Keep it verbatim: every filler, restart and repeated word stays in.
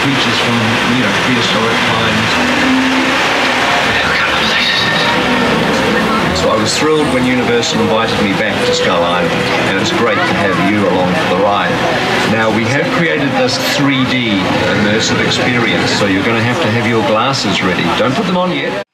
creatures from, you know, prehistoric times. What kind of place is this? So I was thrilled when Universal invited me back to Skull Island, and it's great to have you along for the ride. Now, we have created this three D immersive experience, so you're going to have to have your glasses ready. Don't put them on yet.